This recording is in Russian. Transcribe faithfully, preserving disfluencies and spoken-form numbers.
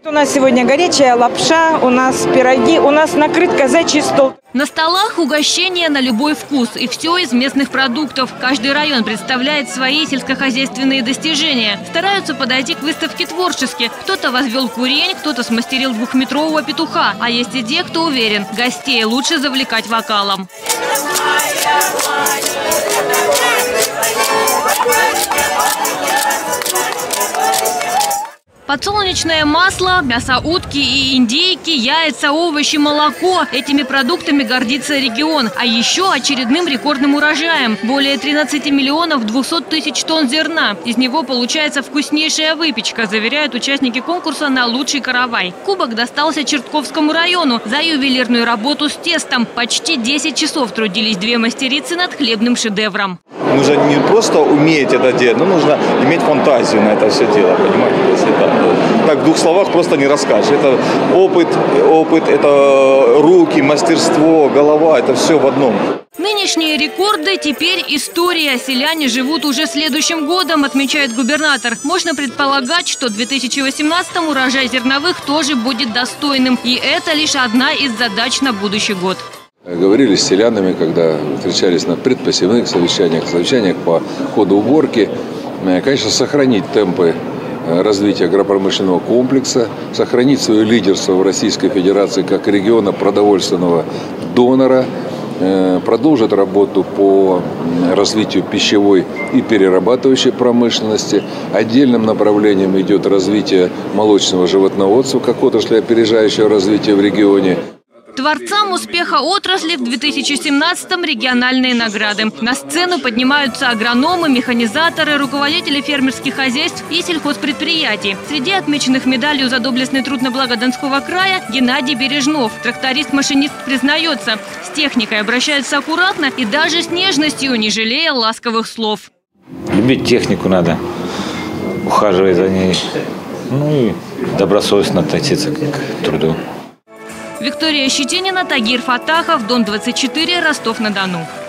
У нас сегодня горячая лапша, у нас пироги, у нас накрыт казачий стол. На столах угощения на любой вкус. И все из местных продуктов. Каждый район представляет свои сельскохозяйственные достижения. Стараются подойти к выставке творчески. Кто-то возвел курень, кто-то смастерил двухметрового петуха. А есть и те, кто уверен, гостей лучше завлекать вокалом. Подсолнечное масло, мясо утки и индейки, яйца, овощи, молоко. Этими продуктами гордится регион. А еще очередным рекордным урожаем. Более тринадцати миллионов двухсот тысяч тонн зерна. Из него получается вкуснейшая выпечка, заверяют участники конкурса на лучший каравай. Кубок достался Чертковскому району за ювелирную работу с тестом. Почти десять часов трудились две мастерицы над хлебным шедевром. Нужно не просто уметь это делать, но нужно иметь фантазию на это все дело, понимаете? То есть это, так в двух словах просто не расскажешь. Это опыт, опыт, это руки, мастерство, голова, это все в одном. Нынешние рекорды теперь история. Селяне живут уже следующим годом, отмечает губернатор. Можно предполагать, что в две тысячи восемнадцатом урожай зерновых тоже будет достойным. И это лишь одна из задач на будущий год. Говорили с селянами, когда встречались на предпосевных совещаниях, совещаниях по ходу уборки. Конечно, сохранить темпы развития агропромышленного комплекса, сохранить свое лидерство в Российской Федерации как региона продовольственного донора, продолжить работу по развитию пищевой и перерабатывающей промышленности. Отдельным направлением идет развитие молочного животноводства как отрасли, опережающего развитие в регионе. Творцам успеха отрасли в две тысячи семнадцатом региональные награды. На сцену поднимаются агрономы, механизаторы, руководители фермерских хозяйств и сельхозпредприятий. Среди отмеченных медалью за доблестный труд на благо Донского края Геннадий Бережнов. Тракторист-машинист признается, с техникой обращаются аккуратно и даже с нежностью, не жалея ласковых слов. Любить технику надо, ухаживать за ней, ну и добросовестно относиться к труду. Виктория Щетинина, Тагир Фатахов, Дон двадцать четыре, Ростов-на-Дону.